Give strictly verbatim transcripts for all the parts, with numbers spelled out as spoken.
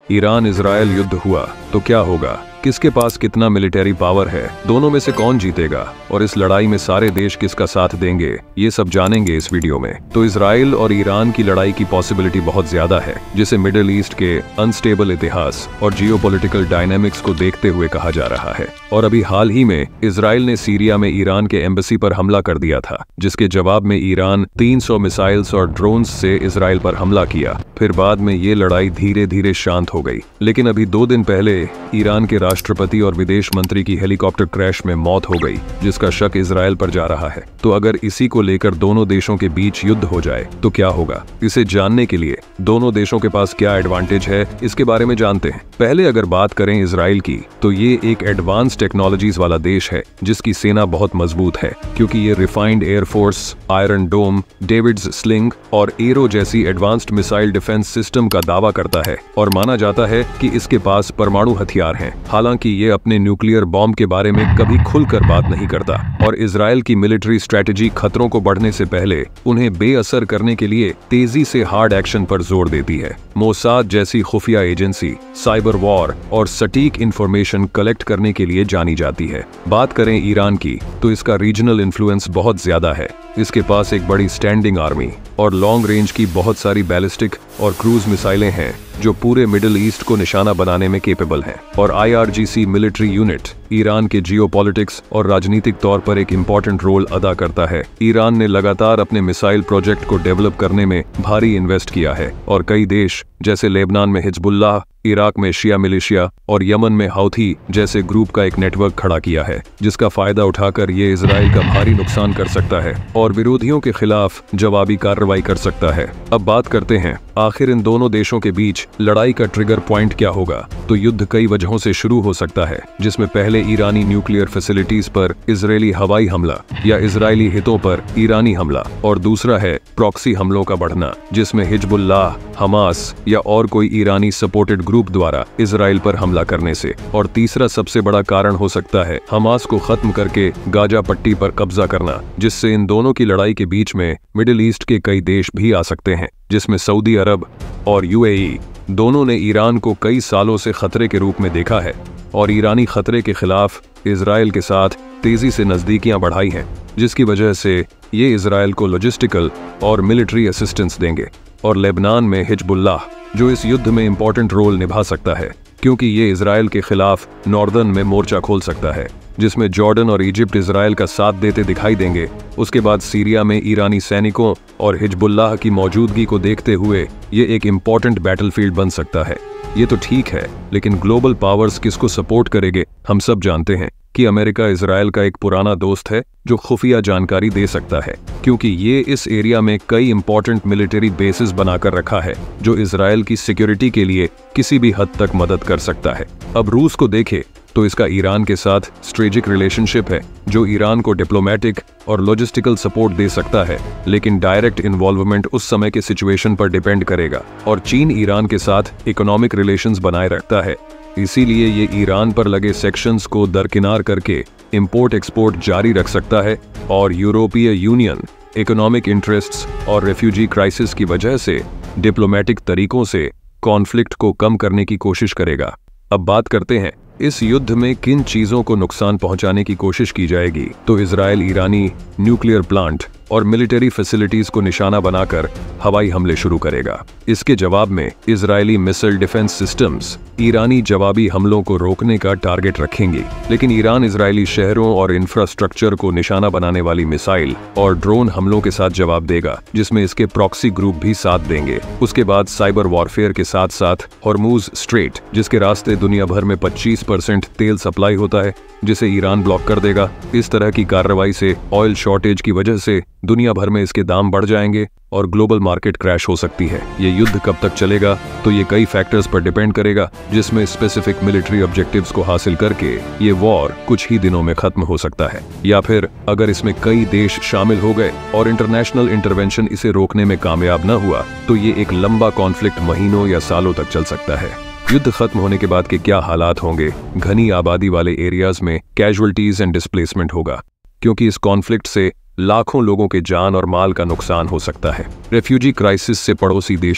Iran Israel युद्ध हुआ तो क्या होगा, किसके पास कितना मिलिट्री पावर है, दोनों में से कौन जीतेगा और इस लड़ाई में सारे देश किसका साथ देंगे, ये सब जानेंगे इस वीडियो में। तो इजराइल और ईरान की लड़ाई की पॉसिबिलिटी बहुत ज्यादा है, जिसे मिडिल ईस्ट के अनस्टेबल इतिहास और जियोपॉलिटिकल डायनामिक्स को देखते हुए कहा जा रहा है। और अभी हाल ही में इजराइल ने सीरिया में ईरान के एम्बेसी पर हमला कर दिया था, जिसके जवाब में ईरान तीन सौ मिसाइल्स और ड्रोन्स से इजराइल पर हमला किया। फिर बाद में ये लड़ाई धीरे धीरे शांत हो गई, लेकिन अभी दो दिन पहले ईरान के राष्ट्रपति और विदेश मंत्री की हेलीकॉप्टर क्रैश में मौत हो गई, जिसका शक इजराइल पर जा रहा है। तो अगर इसी को लेकर दोनों देशों के बीच युद्ध हो जाए तो क्या होगा, इसे जानने के लिए दोनों देशों के पास क्या एडवांटेज है, इसके बारे में जानते हैं। पहले अगर बात करें इजराइल की, तो ये एक एडवांस टेक्नोलॉजीज वाला देश है, जिसकी सेना बहुत मजबूत है, क्योंकि ये refined air force, iron dome, David's sling और एरो जैसी एडवांस्ड मिसाइल डिफेंस सिस्टम का दावा करता है। और माना जाता है कि इसके पास परमाणु हथियार हैं। हालांकि ये अपने न्यूक्लियर बॉम्ब के बारे में कभी खुलकर बात नहीं करता। और इजराइल की मिलिट्री स्ट्रेटेजी खतरों को बढ़ने से पहले उन्हें बेअसर करने के लिए तेजी से हार्ड एक्शन पर जोर देती है। मोसाद जैसी खुफिया एजेंसी साइबर वॉर और सटीक इंफॉर्मेशन कलेक्ट करने के लिए जानी जाती है। बात करें ईरान की, तो इसका रीजनल इन्फ्लुएंस बहुत ज्यादा है। इसके पास एक बड़ी स्टैंडिंग आर्मी और लॉन्ग रेंज की बहुत सारी बैलिस्टिक और क्रूज मिसाइलें हैं, जो पूरे मिडिल ईस्ट को निशाना बनाने में केपेबल हैं। और I R G C military unit Iran के जियोपॉलिटिक्स और राजनीतिक तौर पर एक इम्पॉर्टेंट रोल अदा करता है। ईरान ने लगातार अपने मिसाइल प्रोजेक्ट को डेवलप करने में भारी इन्वेस्ट किया है, और कई देश जैसे लेबनान में हिजबुल्लाह, इराक में शिया मिलिशिया और यमन में हौथी जैसे ग्रुप का एक नेटवर्क खड़ा किया है, जिसका फायदा उठाकर ये इजराइल का भारी नुकसान कर सकता है और विरोधियों के खिलाफ जवाबी कार्रवाई कर सकता है। अब बात करते हैं आखिर इन दोनों देशों के बीच लड़ाई का ट्रिगर पॉइंट क्या होगा। तो युद्ध कई वजहों से शुरू हो सकता है, जिसमें पहले ईरानी न्यूक्लियर फैसिलिटीज पर इजरायली हवाई हमला या इजरायली हितों पर ईरानी हमला, और दूसरा है प्रॉक्सी हमलों का बढ़ना, जिसमें हिजबुल्लाह, हमास या और कोई ईरानी सपोर्टेड ग्रुप द्वारा इजराइल पर हमला करने से। और तीसरा सबसे बड़ा कारण हो सकता है हमास को खत्म करके गाजा पट्टी पर कब्जा करना, जिससे इन दोनों की लड़ाई के बीच में मिडिल ईस्ट के कई देश भी आ सकते हैं, जिसमें सऊदी अरब और यू ए ई दोनों ने ईरान को कई सालों से खतरे के रूप में देखा है, और ईरानी खतरे के खिलाफ इजराइल के साथ तेजी से नजदीकियां बढ़ाई हैं, जिसकी वजह से ये इजराइल को लॉजिस्टिकल और मिलिट्री असिस्टेंस देंगे। और लेबनान में हिजबुल्लाह, जो इस युद्ध में इंपॉर्टेंट रोल निभा सकता है, क्योंकि ये इजराइल के खिलाफ नॉर्दर्न में मोर्चा खोल सकता है, जिसमें जॉर्डन और इजिप्ट इजराइल का साथ देते दिखाई देंगे। उसके बाद सीरिया में ईरानी सैनिकों और हिजबुल्लाह की मौजूदगी को देखते हुए ये एक इम्पॉर्टेंट बैटलफील्ड बन सकता है। ये तो ठीक है, लेकिन ग्लोबल पावर्स किसको सपोर्ट करेंगे, हम सब जानते हैं कि अमेरिका इजराइल का एक पुराना दोस्त है, जो खुफिया जानकारी दे सकता है, क्योंकि ये इस एरिया में कई इंपॉर्टेंट मिलिट्री बेसिस बनाकर रखा है, जो इजराइल की सिक्योरिटी के लिए किसी भी हद तक मदद कर सकता है। अब रूस को देखें तो इसका ईरान के साथ स्ट्रेटेजिक रिलेशनशिप है, जो ईरान को डिप्लोमेटिक और लॉजिस्टिकल सपोर्ट दे सकता है, लेकिन डायरेक्ट इन्वॉल्वमेंट उस समय के सिचुएशन पर डिपेंड करेगा। और चीन ईरान के साथ इकोनॉमिक रिलेशंस बनाए रखता है, इसीलिए ये ईरान पर लगे सेक्शंस को दरकिनार करके इंपोर्ट एक्सपोर्ट जारी रख सकता है। और यूरोपीय यूनियन इकोनॉमिक इंटरेस्ट्स और रेफ्यूजी क्राइसिस की वजह से डिप्लोमेटिक तरीकों से कॉन्फ्लिक्ट को कम करने की कोशिश करेगा। अब बात करते हैं इस युद्ध में किन चीजों को नुकसान पहुंचाने की कोशिश की जाएगी। तो इजराइल ईरानी न्यूक्लियर प्लांट और मिलिट्री फैसिलिटीज को निशाना बनाकर हवाई हमले शुरू करेगा। इसके जवाब में इजरायली मिसाइल डिफेंस सिस्टम्स ईरानी जवाबी हमलों को रोकने का टारगेट रखेंगे, लेकिन ईरान इजरायली शहरों और इंफ्रास्ट्रक्चर को निशाना बनाने वाली मिसाइल और ड्रोन हमलों के साथ जवाब देगा, जिसमें इसके प्रॉक्सी ग्रुप भी साथ देंगे। उसके बाद साइबर वॉरफेयर के साथ साथ हॉर्मुज स्ट्रेट, जिसके रास्ते दुनिया भर में पच्चीस परसेंट तेल सप्लाई होता है, जिसे ईरान ब्लॉक कर देगा। इस तरह की कार्रवाई से ऑयल शॉर्टेज की वजह से दुनिया भर में इसके दाम बढ़ जाएंगे और ग्लोबल मार्केट क्रैश हो सकती है। ये युद्ध कब तक चलेगा, तो ये कई फैक्टर्स पर डिपेंड करेगा, जिसमें स्पेसिफिक मिलिट्री ऑब्जेक्टिव्स को हासिल करके ये वॉर कुछ ही दिनों में खत्म हो सकता है, या फिर अगर इसमें कई देश शामिल हो गए और इंटरनेशनल इंटरवेंशन इसे रोकने में कामयाब न हुआ, तो ये एक लंबा कॉन्फ्लिक्ट महीनों या सालों तक चल सकता है। युद्ध खत्म होने के बाद के क्या हालात होंगे। घनी आबादी वाले एरियाज में कैजुअल्टीज एंड डिस्प्लेसमेंट होगा, क्योंकि इस कॉन्फ्लिक्ट से लाखों लोगों के जान और माल का नुकसान हो सकता है। रेफ्यूजी क्राइसिस से पड़ोसी देशों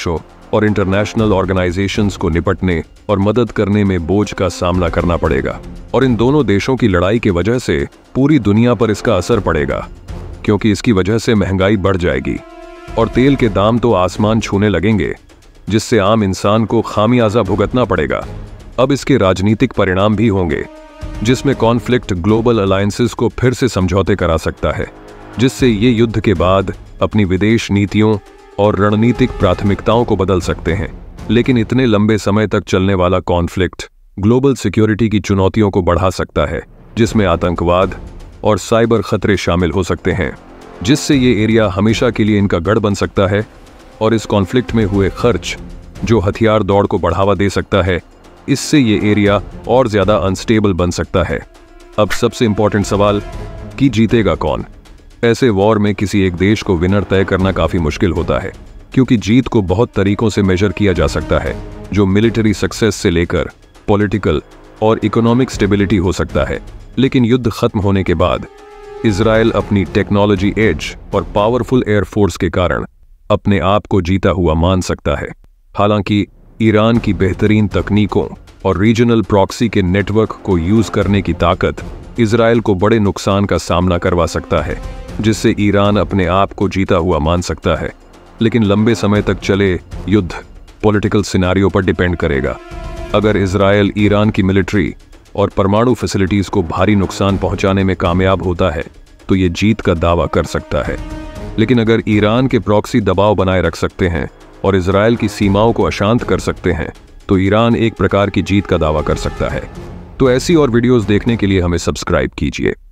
और इंटरनेशनल ऑर्गेनाइजेशंस को निपटने और मदद करने में बोझ का सामना करना पड़ेगा। और इन दोनों देशों की लड़ाई की वजह से पूरी दुनिया पर इसका असर पड़ेगा, क्योंकि इसकी वजह से महंगाई बढ़ जाएगी और तेल के दाम तो आसमान छूने लगेंगे, जिससे आम इंसान को खामियाजा भुगतना पड़ेगा। अब इसके राजनीतिक परिणाम भी होंगे, जिसमें कॉन्फ्लिक्ट ग्लोबल अलायंसेस को फिर से समझौते करा सकता है, जिससे ये युद्ध के बाद अपनी विदेश नीतियों और रणनीतिक प्राथमिकताओं को बदल सकते हैं। लेकिन इतने लंबे समय तक चलने वाला कॉन्फ्लिक्ट ग्लोबल सिक्योरिटी की चुनौतियों को बढ़ा सकता है, जिसमें आतंकवाद और साइबर खतरे शामिल हो सकते हैं, जिससे ये एरिया हमेशा के लिए इनका गढ़ बन सकता है। और इस कॉन्फ्लिक्ट में हुए खर्च जो हथियार दौड़ को बढ़ावा दे सकता है, इससे ये एरिया और ज्यादा अनस्टेबल बन सकता है। अब सबसे इंपॉर्टेंट सवाल कि जीतेगा कौन? ऐसे वॉर में किसी एक देश को विनर तय करना काफी मुश्किल होता है, क्योंकि जीत को बहुत तरीकों से मेजर किया जा सकता है, जो मिलिट्री सक्सेस से लेकर पॉलिटिकल और इकोनॉमिक स्टेबिलिटी हो सकता है। लेकिन युद्ध खत्म होने के बाद इजराइल अपनी टेक्नोलॉजी एज और पावरफुल एयरफोर्स के कारण अपने आप को जीता हुआ मान सकता है। हालांकि ईरान की बेहतरीन तकनीकों और रीजनल प्रॉक्सी के नेटवर्क को यूज करने की ताकत इजराइल को बड़े नुकसान का सामना करवा सकता है, जिससे ईरान अपने आप को जीता हुआ मान सकता है। लेकिन लंबे समय तक चले युद्ध पॉलिटिकल सिनेरियो पर डिपेंड करेगा। अगर इजराइल ईरान की मिलिट्री और परमाणु फैसिलिटीज को भारी नुकसान पहुंचाने में कामयाब होता है, तो ये जीत का दावा कर सकता है। लेकिन अगर ईरान के प्रॉक्सी दबाव बनाए रख सकते हैं और इजराइल की सीमाओं को अशांत कर सकते हैं, तो ईरान एक प्रकार की जीत का दावा कर सकता है। तो ऐसी और वीडियोस देखने के लिए हमें सब्सक्राइब कीजिए।